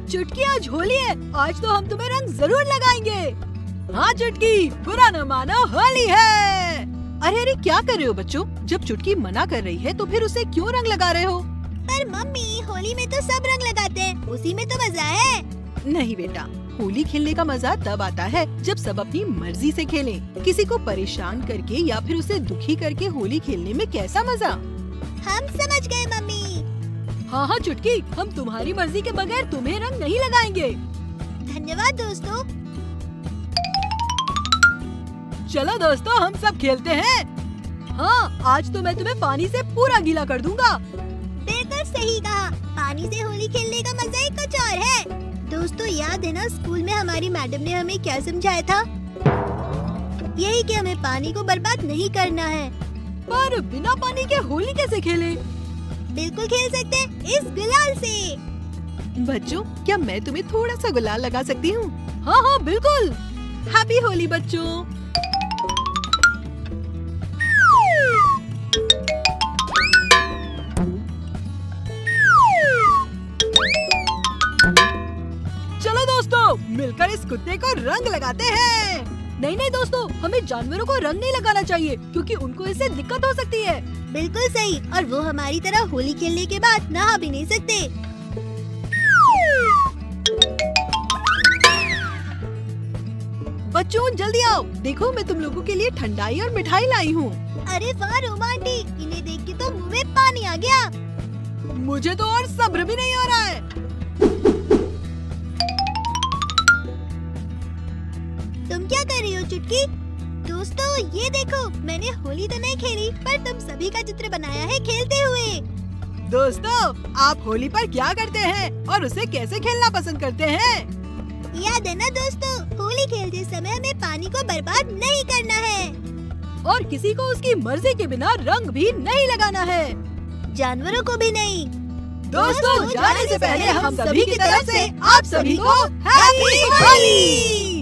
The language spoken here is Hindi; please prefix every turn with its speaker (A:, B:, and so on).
A: चुटकी आज होली है, आज तो हम तुम्हें रंग जरूर लगाएंगे। हाँ चुटकी, बुरा न मानो, होली है। अरे अरे क्या कर रहे हो बच्चों? जब चुटकी मना कर रही है तो फिर उसे क्यों रंग लगा रहे हो?
B: पर मम्मी, होली में तो सब रंग लगाते हैं, उसी में तो मजा है।
A: नहीं बेटा, होली खेलने का मजा तब आता है जब सब अपनी मर्जी से खेलें। किसी को परेशान करके या फिर उसे दुखी करके होली खेलने में कैसा मजा?
B: हम समझ गए मम्मी।
A: हाँ हाँ चुटकी, हम तुम्हारी मर्जी के बगैर तुम्हें रंग नहीं लगाएंगे।
B: धन्यवाद दोस्तों।
A: चलो दोस्तों, हम सब खेलते हैं। हाँ, आज तो मैं तुम्हें पानी से पूरा गीला कर दूंगा।
B: बिल्कुल सही कहा, पानी से होली खेलने का मजा ही कुछ और है। दोस्तों याद है ना, स्कूल में हमारी मैडम ने हमें क्या समझाया था? यही कि हमें पानी को बर्बाद नहीं करना है।
A: पर बिना पानी के होली कैसे खेलें?
B: बिल्कुल खेल सकते हैं, इस गुलाल से।
A: बच्चों, क्या मैं तुम्हें थोड़ा सा गुलाल लगा सकती हूँ? हाँ हाँ बिल्कुल। हैप्पी होली बच्चों। चलो दोस्तों, मिलकर इस कुत्ते को रंग लगाते हैं। नहीं नहीं दोस्तों, हमें जानवरों को रंग नहीं लगाना चाहिए क्योंकि उनको इससे दिक्कत हो सकती है।
B: बिल्कुल सही, और वो हमारी तरह होली खेलने के बाद नहा भी नहीं सकते।
A: बच्चों जल्दी आओ, देखो मैं तुम लोगों के लिए ठंडाई और मिठाई लाई हूँ।
B: अरे वाह रोमा आंटी, इन्हें देख के तो मुँह में पानी आ गया।
A: मुझे तो और सब्र भी नहीं हो रहा है।
B: तुम क्या कर रही हो चुटकी? दोस्तों ये देखो, मैंने होली तो नहीं खेली पर तुम सभी का चित्र बनाया है खेलते हुए।
A: दोस्तों, आप होली पर क्या करते हैं और उसे कैसे खेलना पसंद करते हैं?
B: याद है ना दोस्तों, होली खेलते समय हमें पानी को बर्बाद नहीं करना है
A: और किसी को उसकी मर्जी के बिना रंग भी नहीं लगाना है,
B: जानवरों को भी नहीं।
A: दोस्तों जाने से पहले हम सभी की तरफ से आप सभी को हैप्पी होली।